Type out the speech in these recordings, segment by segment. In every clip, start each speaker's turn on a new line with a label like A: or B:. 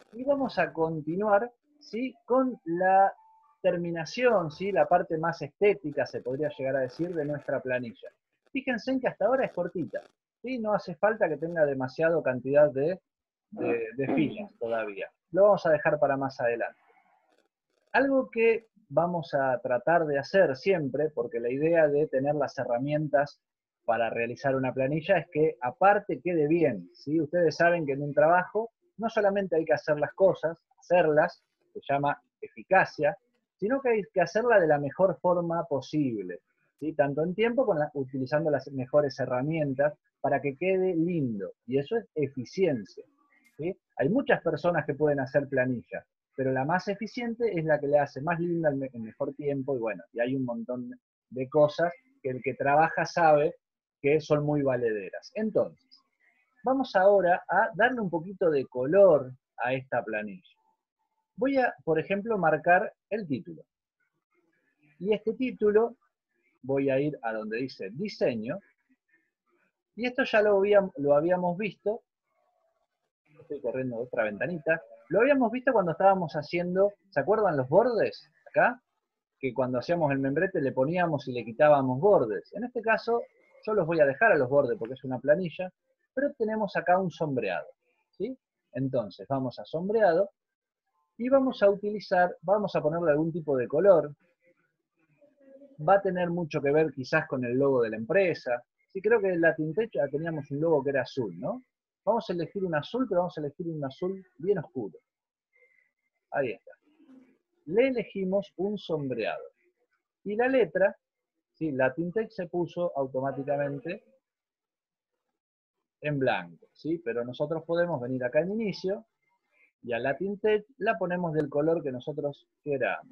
A: Y vamos a continuar, ¿sí?, con la terminación, ¿sí?, la parte más estética, se podría llegar a decir, de nuestra planilla. Fíjense en que hasta ahora es cortita, ¿sí? No hace falta que tenga demasiada cantidad de filas todavía. Lo vamos a dejar para más adelante. Algo que vamos a tratar de hacer siempre, porque la idea de tener las herramientas para realizar una planilla es que aparte quede bien, ¿sí? Ustedes saben que en un trabajo no solamente hay que hacer las cosas, hacerlas, se llama eficacia, sino que hay que hacerla de la mejor forma posible, ¿sí? Tanto en tiempo como utilizando las mejores herramientas para que quede lindo, y eso es eficiencia, ¿sí? Hay muchas personas que pueden hacer planillas, pero la más eficiente es la que le hace más linda en mejor tiempo, y bueno, y hay un montón de cosas que el que trabaja sabe que son muy valederas. Entonces, vamos ahora a darle un poquito de color a esta planilla. Voy a, por ejemplo, marcar el título. Y este título voy a ir a donde dice diseño, y esto ya lo habíamos visto, estoy corriendo otra ventanita, lo habíamos visto cuando estábamos haciendo, ¿se acuerdan los bordes acá? Que cuando hacíamos el membrete le poníamos y le quitábamos bordes. En este caso, yo los voy a dejar a los bordes porque es una planilla, pero tenemos acá un sombreado, ¿sí? Entonces, vamos a sombreado y vamos a utilizar, vamos a ponerle algún tipo de color. Va a tener mucho que ver quizás con el logo de la empresa. Sí, creo que en la Tintech ya teníamos un logo que era azul, ¿no? Vamos a elegir un azul, pero vamos a elegir un azul bien oscuro. Ahí está. Le elegimos un sombreado. Y la letra, ¿sí?, la Tintech se puso automáticamente en blanco, ¿sí? Pero nosotros podemos venir acá en inicio y a la Tintech la ponemos del color que nosotros queramos.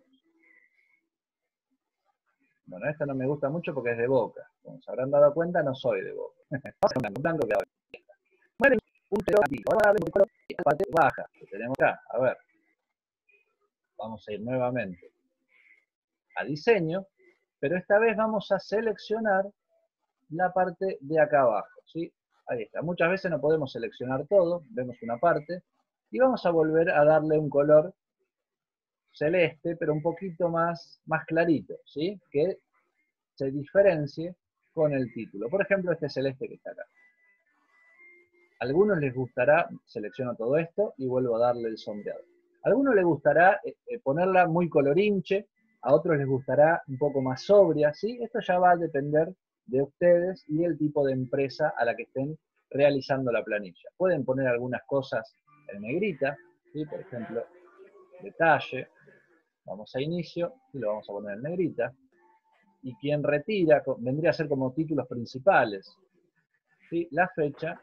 A: Bueno, esta no me gusta mucho porque es de Boca. Como se habrán dado cuenta, no soy de Boca. Vamos a blanco que ahora. Bueno, un color antiguo. Ahora darle un color a la parte baja que tenemos acá. A ver. Vamos a ir nuevamente a diseño, pero esta vez vamos a seleccionar la parte de acá abajo, ¿sí? Ahí está. Muchas veces no podemos seleccionar todo, vemos una parte, y vamos a volver a darle un color celeste, pero un poquito más clarito, ¿sí? Que se diferencie con el título. Por ejemplo, este celeste que está acá. A algunos les gustará, selecciono todo esto y vuelvo a darle el sombreado. A algunos les gustará ponerla muy colorinche, a otros les gustará un poco más sobria, ¿sí? Esto ya va a depender de ustedes y el tipo de empresa a la que estén realizando la planilla. Pueden poner algunas cosas en negrita, ¿sí? Por ejemplo, detalle, vamos a inicio y lo vamos a poner en negrita. Y quien retira vendría a ser como títulos principales, ¿sí? La fecha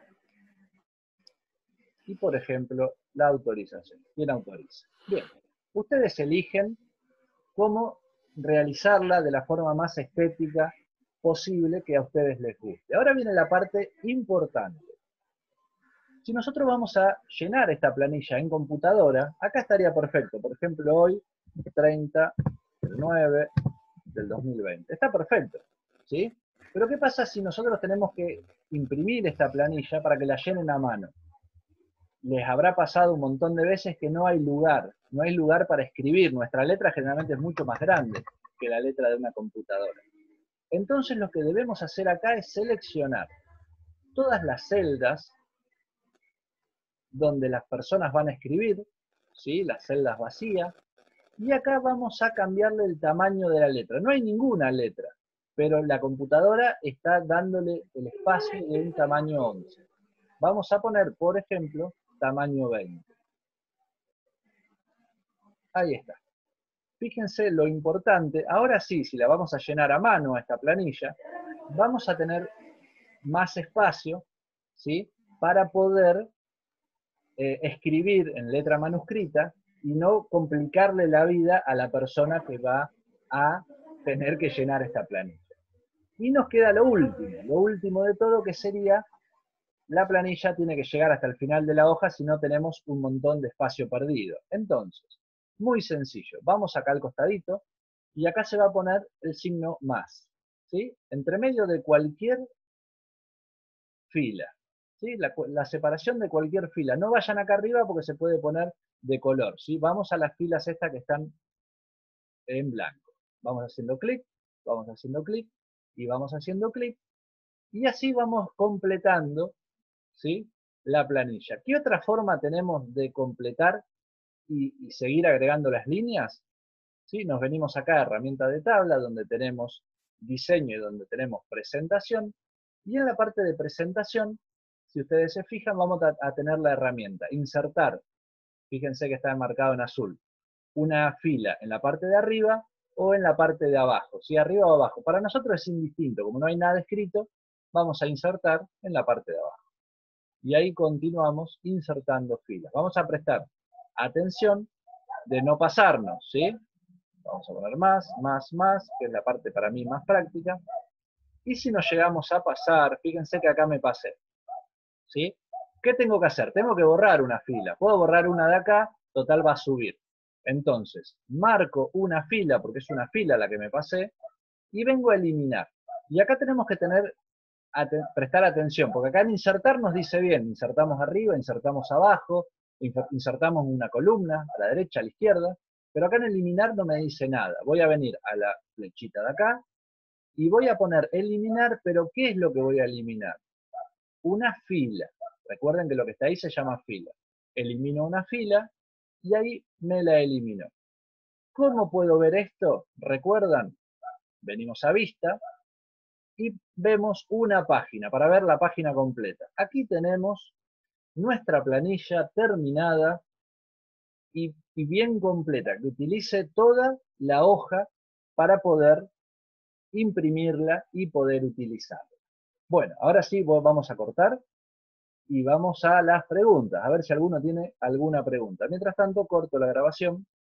A: y, por ejemplo, la autorización. ¿Quién autoriza? Bien, ustedes eligen cómo realizarla de la forma más estética posible que a ustedes les guste. Ahora viene la parte importante. Si nosotros vamos a llenar esta planilla en computadora, acá estaría perfecto. Por ejemplo, hoy, 30 del 9 del 2020. Está perfecto, ¿sí? Pero ¿qué pasa si nosotros tenemos que imprimir esta planilla para que la llenen a mano? Les habrá pasado un montón de veces que no hay lugar para escribir. Nuestra letra generalmente es mucho más grande que la letra de una computadora. Entonces lo que debemos hacer acá es seleccionar todas las celdas donde las personas van a escribir, ¿sí?, las celdas vacías, y acá vamos a cambiarle el tamaño de la letra. No hay ninguna letra, pero la computadora está dándole el espacio de un tamaño 11. Vamos a poner, por ejemplo, tamaño 20. Ahí está. Fíjense lo importante, ahora sí, si la vamos a llenar a mano a esta planilla, vamos a tener más espacio, ¿sí?, para poder escribir en letra manuscrita y no complicarle la vida a la persona que va a tener que llenar esta planilla. Y nos queda lo último de todo, que sería la planilla tiene que llegar hasta el final de la hoja si no tenemos un montón de espacio perdido. Entonces, muy sencillo, vamos acá al costadito y acá se va a poner el signo más, ¿sí? Entre medio de cualquier fila, ¿sí? La separación de cualquier fila. No vayan acá arriba porque se puede poner de color, ¿sí? Vamos a las filas estas que están en blanco. Vamos haciendo clic, vamos haciendo clic y vamos haciendo clic. Y así vamos completando, ¿sí? La planilla. ¿Qué otra forma tenemos de completar y seguir agregando las líneas? ¿Sí? Nos venimos acá a herramienta de tabla, donde tenemos diseño y donde tenemos presentación. Y en la parte de presentación, si ustedes se fijan, vamos a tener la herramienta insertar. Fíjense que está marcado en azul. Una fila en la parte de arriba o en la parte de abajo, ¿sí? Arriba o abajo. Para nosotros es indistinto, como no hay nada escrito, vamos a insertar en la parte de abajo. Y ahí continuamos insertando filas. Vamos a prestar atención de no pasarnos, ¿sí? Vamos a poner más, que es la parte para mí más práctica. Y si nos llegamos a pasar, fíjense que acá me pasé, ¿sí? ¿Qué tengo que hacer? Tengo que borrar una fila. Puedo borrar una de acá, total va a subir. Entonces, marco una fila, porque es una fila la que me pasé, y vengo a eliminar. Y acá tenemos que prestar atención, porque acá en insertar nos dice bien, insertamos arriba, insertamos abajo, insertamos una columna, a la derecha, a la izquierda, pero acá en eliminar no me dice nada. Voy a venir a la flechita de acá, y voy a poner eliminar, pero ¿qué es lo que voy a eliminar? Una fila. Recuerden que lo que está ahí se llama fila. Elimino una fila y ahí me la eliminó. ¿Cómo puedo ver esto? ¿Recuerdan? Venimos a vista y vemos una página para ver la página completa. Aquí tenemos nuestra planilla terminada y bien completa, que utilice toda la hoja para poder imprimirla y poder utilizarla. Bueno, ahora sí vamos a cortar y vamos a las preguntas, a ver si alguno tiene alguna pregunta. Mientras tanto, corto la grabación